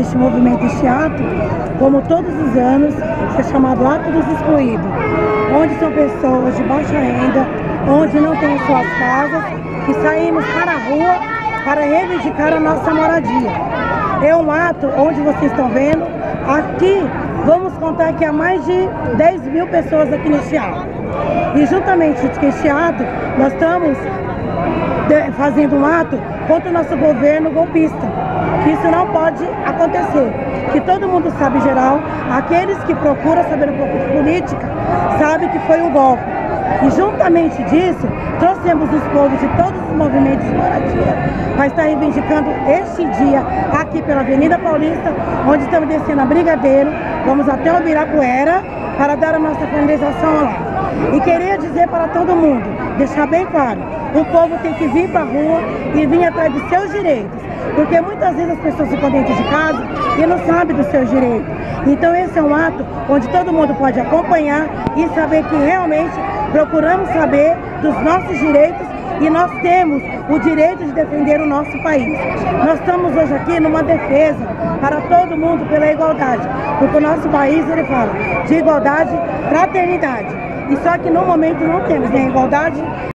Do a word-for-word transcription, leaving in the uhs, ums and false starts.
este movimento, este ato, como todos os anos, é chamado Ato dos Excluídos, onde são pessoas de baixa renda, onde não têm suas casas, que saímos para a rua para reivindicar a nossa moradia. É um ato onde vocês estão vendo, aqui vamos contar que há mais de dez mil pessoas aqui neste ato. E juntamente com este ato, nós estamos fazendo um ato contra o nosso governo golpista. Que isso não pode acontecer. Que todo mundo sabe, em geral, aqueles que procuram saber um pouco de política, sabem que foi um golpe. E juntamente disso, trouxemos os povos de todos os movimentos de moradia para estar reivindicando este dia aqui pela Avenida Paulista, onde estamos descendo a Brigadeiro, vamos até o Ibirapuera para dar a nossa finalização lá. E queria dizer para todo mundo, deixar bem claro, o povo tem que vir para a rua e vir atrás dos seus direitos, porque muitas vezes as pessoas ficam dentro de casa e não sabem dos seus direitos. Então esse é um ato onde todo mundo pode acompanhar e saber que realmente procuramos saber dos nossos direitos e nós temos o direito de defender o nosso país. Nós estamos hoje aqui numa defesa para todo mundo pela igualdade, porque o nosso país, ele fala de igualdade, fraternidade. E só que no momento não temos nem igualdade